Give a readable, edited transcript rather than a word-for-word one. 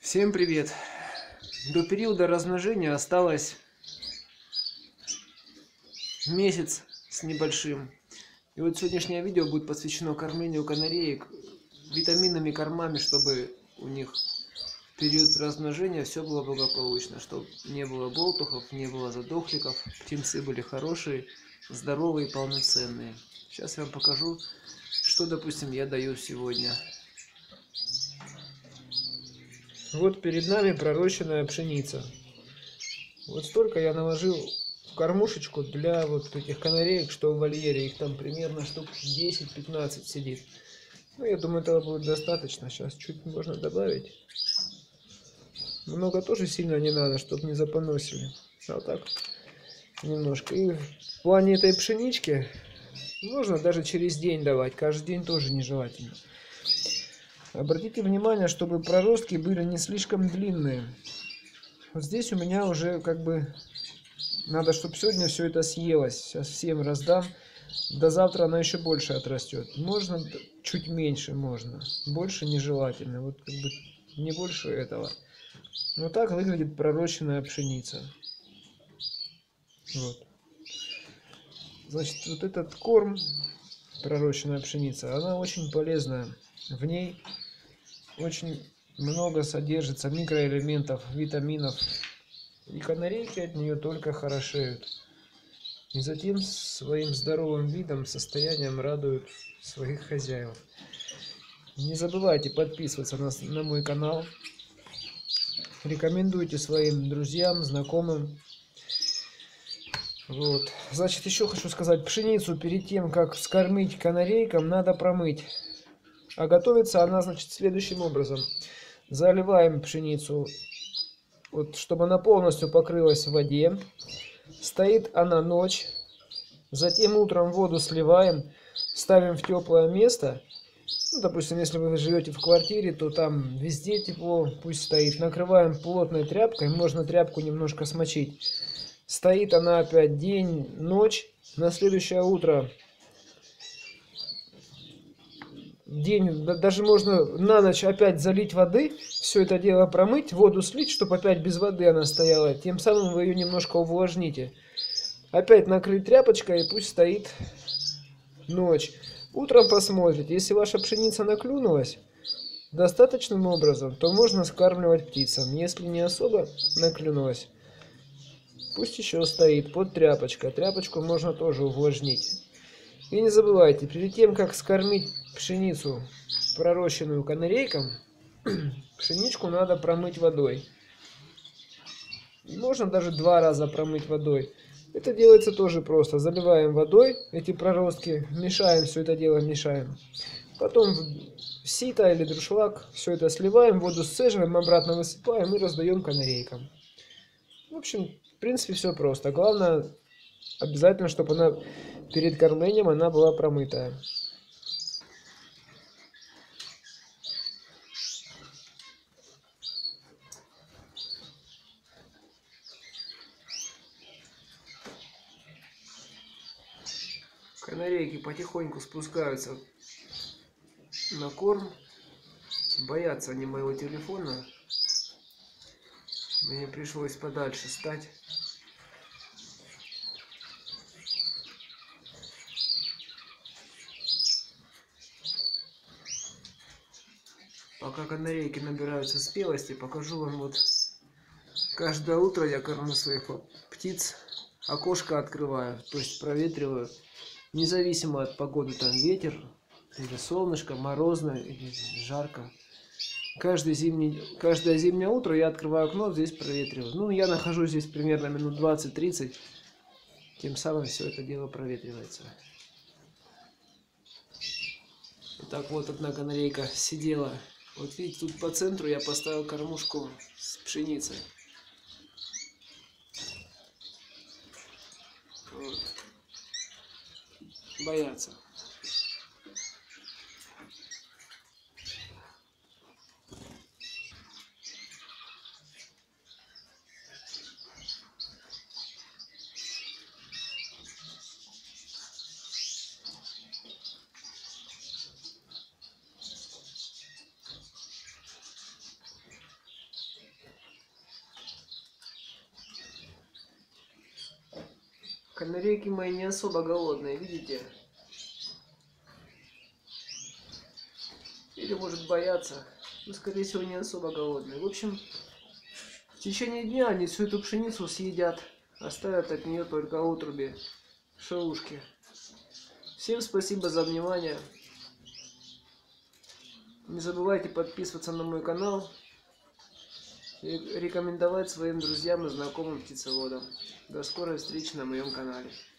Всем привет! До периода размножения осталось месяц с небольшим. И вот сегодняшнее видео будет посвящено кормлению канареек витаминными кормами, чтобы у них в период размножения все было благополучно, чтобы не было болтухов, не было задохликов, птенцы были хорошие, здоровые, полноценные. Сейчас я вам покажу, что, допустим, я даю сегодня. Вот перед нами пророщенная пшеница. Вот столько я наложил в кормушечку для вот этих канареек, что в вольере. Их там примерно штук 10-15 сидит. Ну, я думаю, этого будет достаточно. Сейчас чуть можно добавить. Много тоже сильно не надо, чтобы не запоносили. А вот так немножко. И в плане этой пшенички можно даже через день давать. Каждый день тоже нежелательно. Обратите внимание, чтобы проростки были не слишком длинные. Вот здесь у меня уже как бы надо, чтобы сегодня все это съелось. Сейчас всем раздам. До завтра она еще больше отрастет. Можно чуть меньше, можно. Больше нежелательно. Вот как бы не больше этого. Вот так выглядит пророщенная пшеница. Вот. Значит, вот этот корм, пророщенная пшеница, она очень полезная. В ней очень много содержится микроэлементов, витаминов. И канарейки от нее только хорошеют. И затем своим здоровым видом, состоянием радуют своих хозяев. Не забывайте подписываться на мой канал. Рекомендуйте своим друзьям, знакомым. Вот. Значит, еще хочу сказать, пшеницу перед тем, как скормить канарейкам, надо промыть. А готовится она, значит, следующим образом. Заливаем пшеницу, вот, чтобы она полностью покрылась в воде. Стоит она ночь. Затем утром воду сливаем, ставим в теплое место. Ну, допустим, если вы живете в квартире, то там везде тепло, пусть стоит. Накрываем плотной тряпкой, можно тряпку немножко смочить. Стоит она опять день, ночь. На следующее утро день, даже можно на ночь опять залить воды, все это дело промыть, воду слить, чтобы опять без воды она стояла. Тем самым вы ее немножко увлажните. Опять накрыть тряпочкой и пусть стоит ночь. Утром посмотрите, если ваша пшеница наклюнулась достаточным образом, то можно скармливать птицам. Если не особо наклюнулась, пусть еще стоит под тряпочкой. Тряпочку можно тоже увлажнить. И не забывайте, перед тем, как скормить пшеницу, пророщенную канарейкам, пшеничку надо промыть водой. Можно даже 2 раза промыть водой. Это делается тоже просто. Заливаем водой эти проростки, мешаем все это дело, мешаем. Потом в сито или друшлаг все это сливаем, воду сцеживаем, обратно высыпаем и раздаем канарейкам. В общем, в принципе, все просто. Главное, обязательно, чтобы она перед кормлением она была промытая. Канарейки потихоньку спускаются на корм. Боятся они моего телефона. Мне пришлось подальше стать. Пока канарейки набираются спелости, покажу вам вот. Каждое утро я кормлю своих птиц. Окошко открываю, то есть проветриваю. Независимо от погоды, там ветер, или солнышко, морозно, или жарко. Каждое зимнее утро я открываю окно, здесь проветриваю. Ну, я нахожусь здесь примерно минут 20-30. Тем самым все это дело проветривается. Итак, вот одна канарейка сидела. Вот видите, тут по центру я поставил кормушку с пшеницей. Вот. Боятся. Канарейки мои не особо голодные, видите? Или может боятся. Но скорее всего не особо голодные. В общем, в течение дня они всю эту пшеницу съедят. Оставят от нее только отруби, шелушки. Всем спасибо за внимание. Не забывайте подписываться на мой канал и рекомендовать своим друзьям и знакомым птицеводам. До скорой встречи на моем канале.